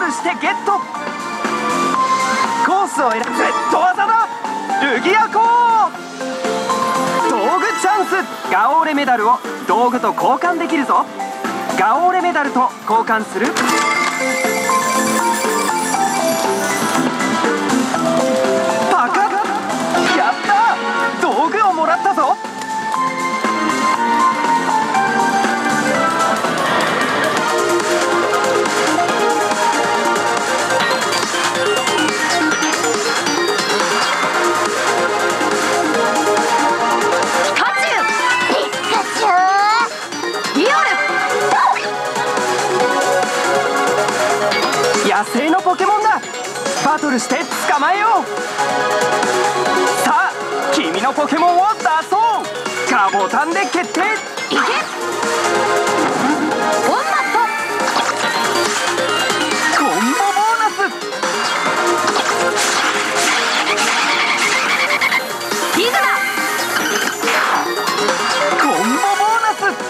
ルしてゲット。コースを選ぶ Z 技だ。ルギアコー。道具チャンス。ガオーレメダルを道具と交換できるぞ。ガオーレメダルと交換する。パカッ。やったー、道具をもらったぞ。野生のポケモンだ。バトルして捕まえよう。さあ君のポケモンを出そう。カボタンで決定。いけ。ボンマット。コンボボーナス。リグだ。コンボボーナス。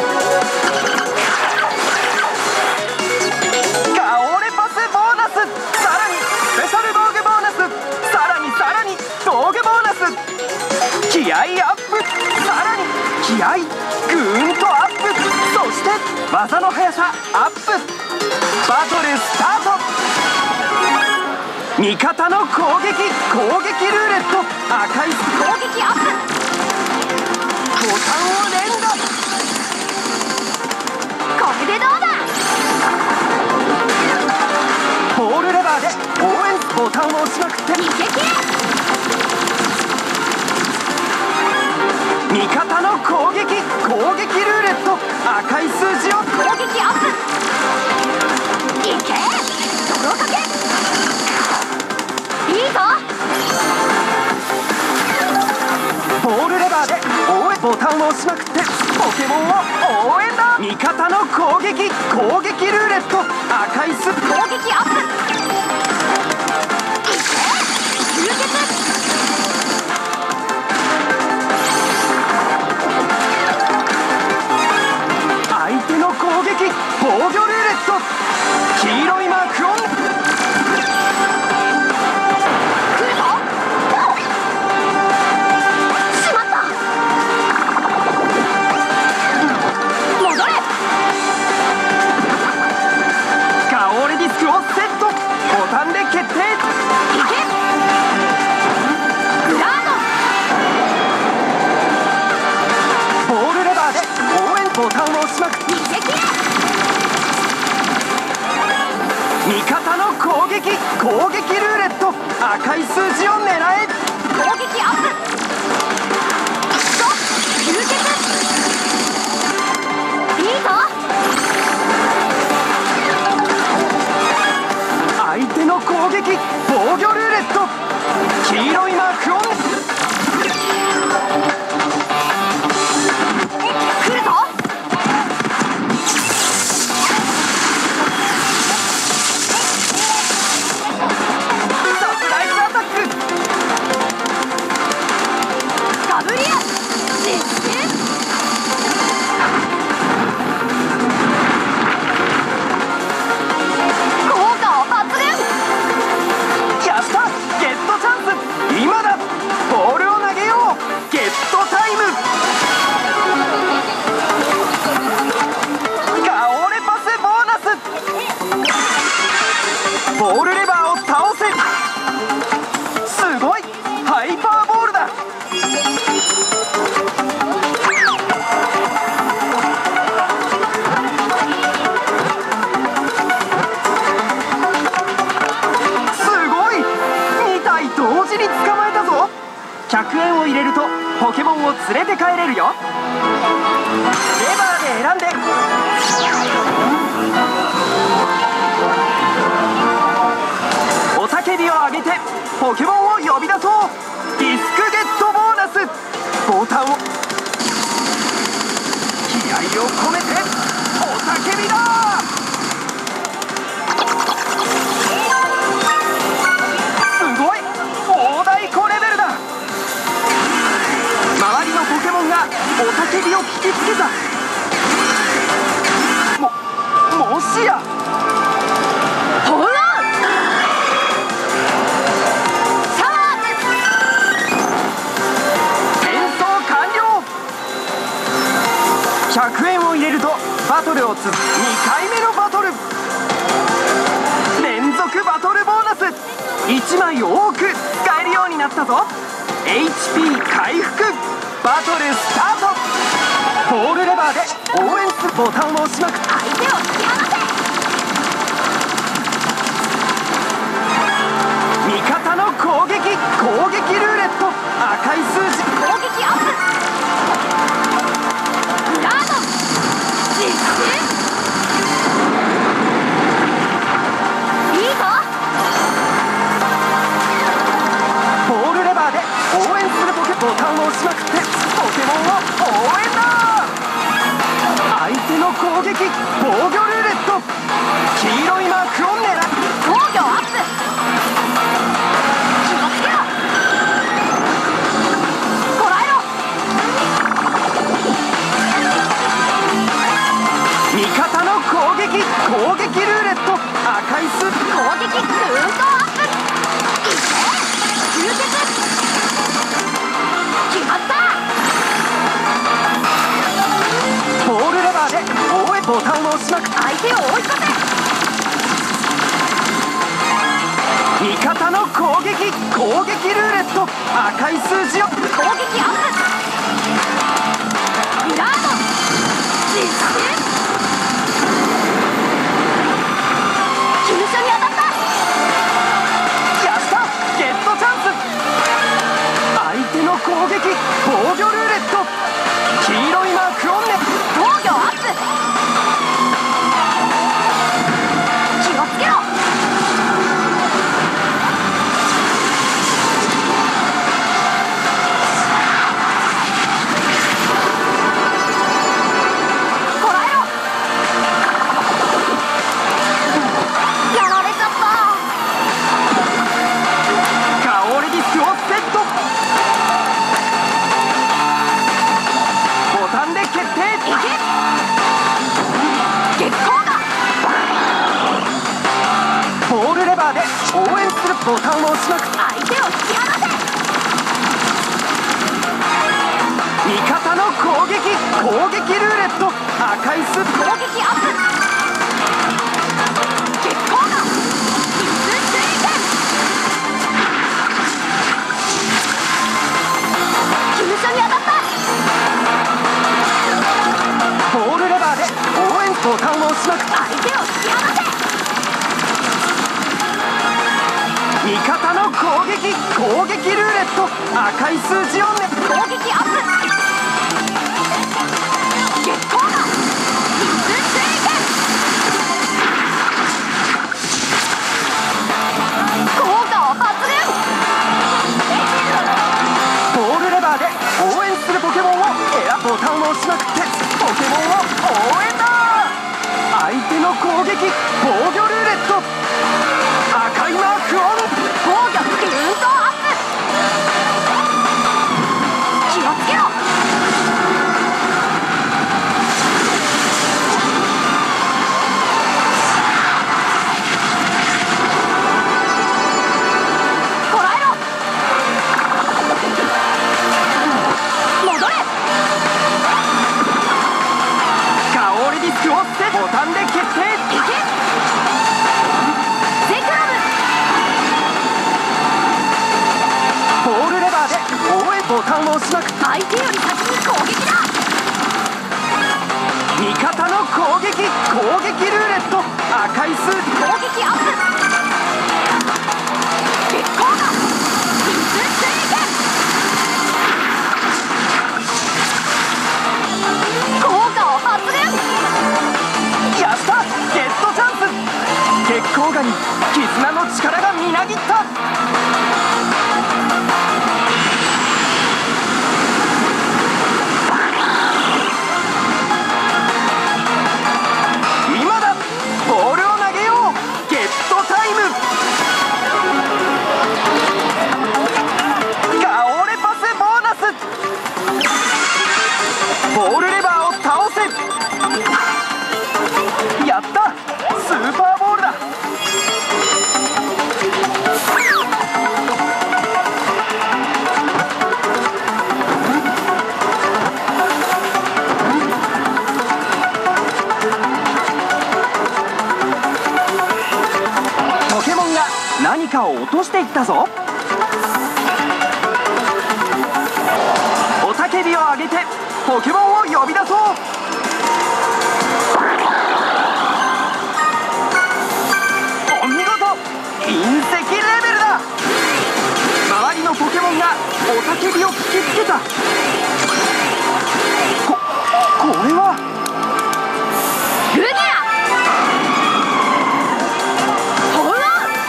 気合アップ。さらに気合ぐーんとアップ。そして技の速さアップ。バトルスタート。味方の攻撃ルーレット。赤い攻撃アップ。ボタンを連打。これでどうだ。ボールレバーで応援ボタンを押しまくって逃げ切れ。味方の攻撃ルーレット。赤い数字を攻撃アップ。いけ泥かけ。いいぞ。ボールレバーで応援ボタンを押しまくってポケモンを応援だ。味方の攻撃ルーレット。赤い数字攻撃アップ。いけ集結。相手の攻撃防御ルーレット。黄色いマークオン。来るぞ。しまった。戻れ。ガオーレディスクをセット。ボタンで決定。いけ。グラード。ボールレバーで応援ボタンを押しまくって逃げ切れ。味方の攻撃ルーレット。赤い数字を狙え。攻撃アップ。集結。いいぞ。相手の攻撃防御ルーレット。黄色いマークオン。来るぞ。サプライズアタック。ガブリア実践。効果を発言。やった。ゲットチャンス。今だ。ボールを投げよう。ゲットタイム。ガオーレパスボーナス。ボールレバーを倒せ。すごいハイパーボールだ。すごい2体同時に捕まえたぞ。100円を入れるとポケモンを連れて帰れるよ。レバーで選んで。雄たけびを上げてポケモンを呼び出そう。ディスクゲットボーナス。ボタンを気合を込めて雄たけびだ。すごい大太鼓レベルだ。周りのポケモンが雄たけびを聞きつけた。もしやほらバトルを2回目のバトル、連続バトルボーナス1枚多く使えるようになったぞ。 HP 回復、バトルスタート。ボールレバーで応援するボタンを押しまくって相手を引き離せ。 味方の攻撃ルーレット、赤い数字攻撃アップ。グラード実施。いいぞ。 ボールレバーで応援するボタンを押しまくってポケモンを応援だ。相手の攻撃防御ルーレット、黄色いマークを狙う。 防御アップ。気をつけろ。こらえろ。 味方の攻撃ルーレット、赤い数字攻撃グーンとアップ。いけ集結。決まった。 ボールレバーで応援ボタンを押しまくって相手を追い越せ。 味方の攻撃ルーレット、赤い数字を攻撃アップ。グラード実施。急所に当たった。 やった、ゲットチャンス。相手の攻撃防御ルーレット、黄色いマークをね。 防御アップ。気をつけろ。こらえろ。やられちゃった。 ガオレディスをセット。ボタンで決定。 いけ。月光が。 ボールレバーで応援するボタンを押しまくって相手を引き離せ。 味方の攻撃ルーレット、赤い数字攻撃アップ。月光が水水拳。急所に当たった。 ボールレバーで応援ボタンを押しまくって相手を引き離せ。 味方の攻撃ルーレット、赤い数字をね。 攻撃アップ。月光が水水拳。効果を発現。 ボールレバーで応援するポケモンをボタンを押しまくってポケモンを応援だ。相手の攻撃防御ルーレット、赤いマークオン。 防御グーンとアップ。気をつけろ。こらえろ。戻れ。 ガオレディスをセット。ボタンで決定。 いけ。ゼクラム。 ボールレバーで応援ボタンを押しまくって相手より先に攻撃だ。 味方の攻撃ルーレット、赤い数字攻撃アップ。月光が水水拳。効果を発現。 やった、ゲットチャンス。月光ガに絆の力がみなぎった。今だ、ボールを投げよう。ゲットタイム。ガオレパスボーナス。ボールレバーを倒せ。やった、スーパーボールだ。 何かを落としていったぞ。雄たけびを上げてポケモンを呼び出そう。お見事、隕石レベルだ。周りのポケモンが雄たけびを聞きつけた。これはルギアホーン。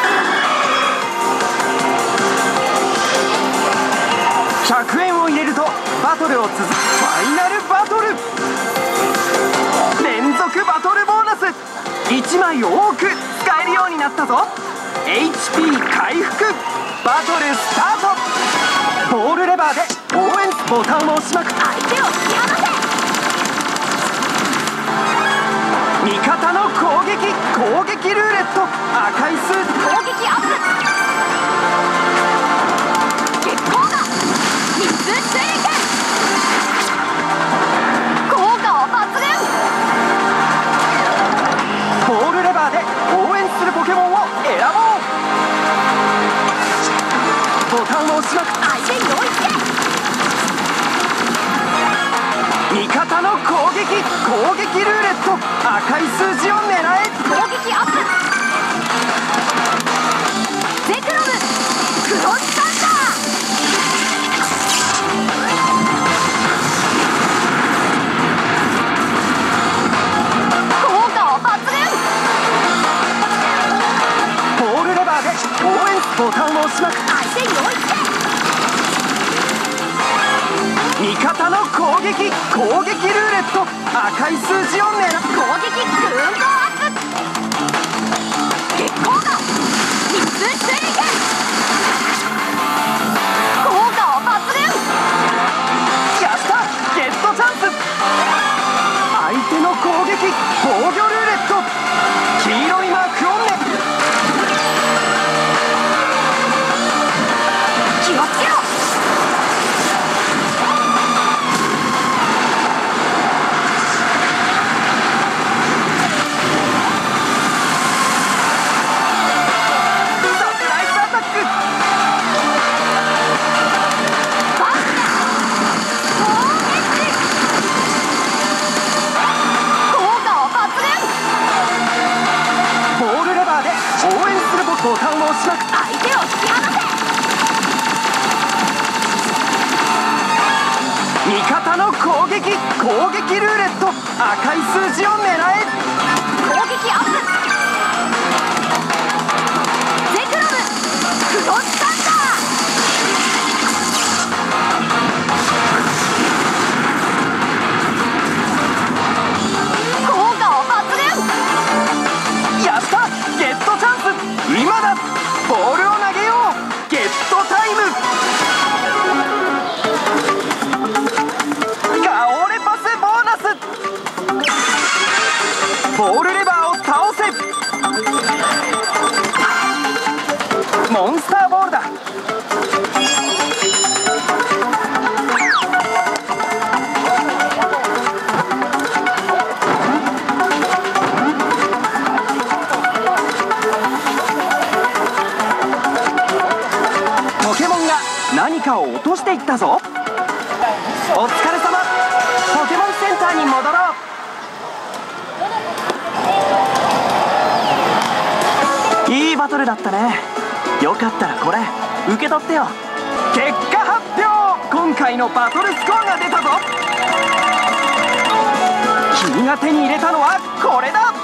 100円を入れるとバトルを続く。ファイナルバトル、連続バトルボーナス1枚多く使えるようになったぞ。 HP 回復。バトルスタート。ボールレバーで応援ボタンを押しまくって相手を引き離せ。 味方の攻撃ルーレット。赤い数字。 攻撃アップ。月光が密水剣。効果は抜群。 ボールレバーで応援するポケモンを選ぼう。ボタンを押しまくって相手に追いつけ。 味方の攻撃ルーレット。赤い数字を狙え。 攻撃アップ。ゼクロムクロスサンダー。効果は抜群。 ボールレバーで応援ボタンを押しまくって相手に追いつけ。 味方の攻撃ルーレット。赤い数字を狙う。 攻撃グーンドアップ。月光が密水剣。効果は抜群。 やった、ゲットチャンス。相手の攻撃防御ルーレット。黄色いマークをね。 気をつけろ。 ボタンを押しまくって相手を引き離せ。 味方の攻撃ルーレット。赤い数字を狙え。 攻撃アップ。ゼクロムクロスサンダー。効果は抜群。 やった、ゲットチャンス。今だ。ボールを投げよう。ゲットタイム。ガオレパスボーナス。ボールレバーを倒せ。モンスターボールだ。ポケモンが何かを落としていったぞ。お疲れ様。ポケモンセンターに戻ろう。いいバトルだったね。よかったらこれ受け取ってよ。結果発表。今回のバトルスコアが出たぞ。君が手に入れたのはこれだ。